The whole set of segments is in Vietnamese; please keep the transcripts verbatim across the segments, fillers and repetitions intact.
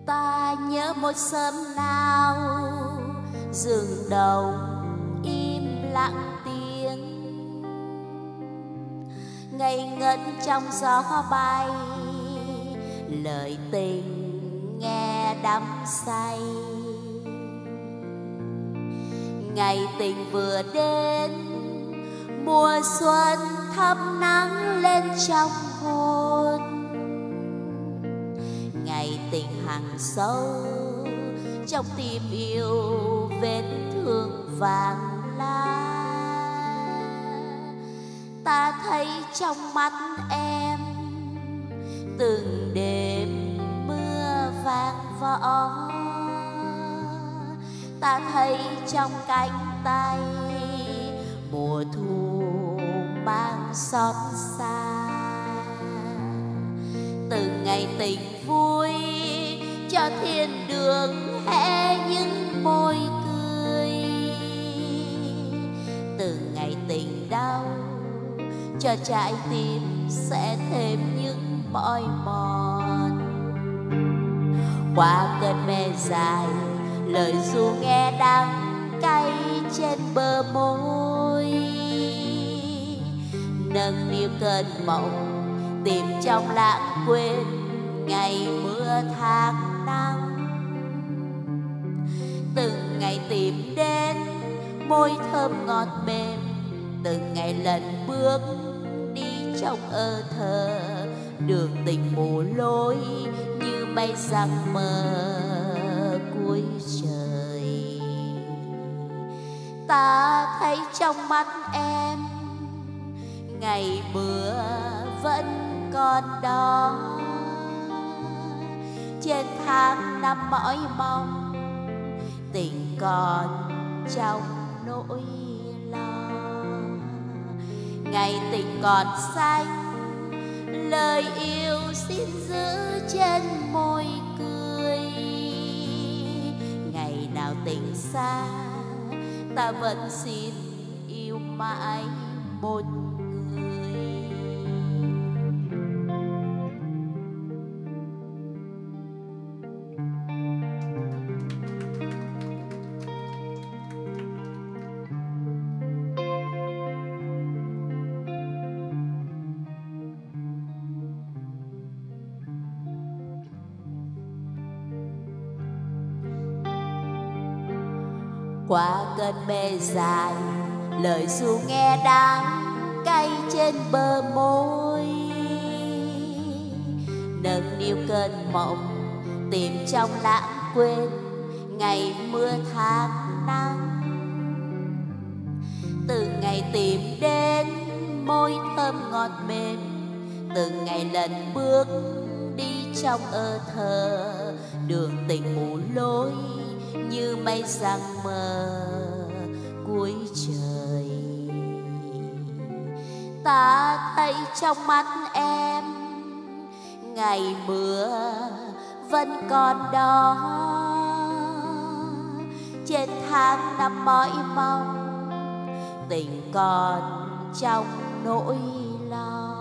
Ta nhớ một sớm nào rừng đầu im lặng tiếng, ngây ngất trong gió bay, lời tình nghe đắm say. Ngày tình vừa đến, mùa xuân thắp nắng lên trong hồn. Ngày tình hằn sâu trong tim yêu, vết thương vàng lá. Ta thấy trong mắt em từng đêm mưa vang võ. Ta thấy trong cánh tay mùa thu mang xót xa. Từng ngày tình vui cho thiên đường hé những môi cười. Từng ngày tình đau cho trái tim sẽ thêm những mỏi mòn. Qua cơn mê dài, lời ru nghe đắng cay trên bờ môi. Nâng niu cơn mộng tìm trong lãng quên ngày mưa tháng năm. Từng ngày tìm đến môi thơm ngọt mềm, từng ngày lần bước đi trong ơ thơ. Đường tình mù lối như mây giăng mờ cuối trời. Ta thấy trong mắt em ngày mưa vẫn còn đó. Trên tháng năm mỏi mong, tình còn trong nỗi lo. Ngày tình còn xanh, lời yêu xin giữ trên môi cười. Ngày nào tình xa, ta vẫn xin yêu mãi một người. Qua cơn mê dài, lời ru nghe đắng cay trên bờ môi. Nâng niu cơn mộng tìm trong lãng quên ngày mưa tháng năm. Từng ngày tìm đến môi thơm ngọt mềm, từng ngày lần bước đi trong ơ thơ. Đường tình mù lối như mây giăng mờ cuối trời. Ta thấy trong mắt em ngày mưa vẫn còn đó. Trên tháng năm mỏi mong, tình còn trong nỗi lo.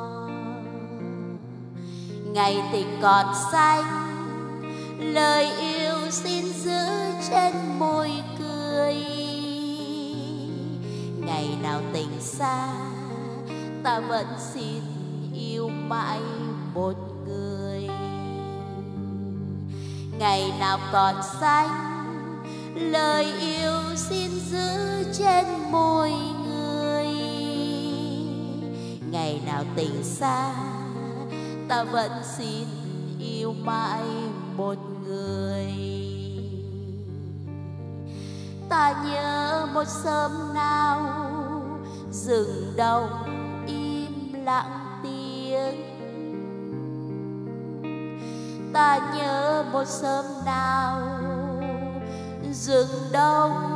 Ngày tình còn xanh, lời yêu xin giữ trên môi cười. Ngày nào tình xa, ta vẫn xin yêu mãi một người. Ngày nào còn xanh, lời yêu xin giữ trên môi người. Ngày nào tình xa, ta vẫn xin yêu mãi một người. Ta nhớ một sớm nào rừng đông im lặng tiếng. Ta nhớ một sớm nào rừng đông